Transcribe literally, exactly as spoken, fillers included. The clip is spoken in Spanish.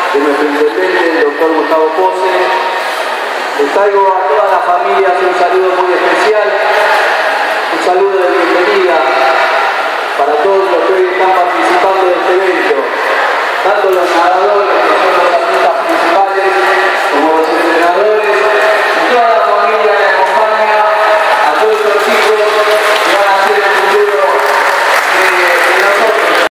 de nuestro intendente, el doctor Gustavo Pose. Les traigo a todas las familias un saludo muy especial, un saludo de bienvenida para todos los que hoy están participando de este evento, tanto los nadadores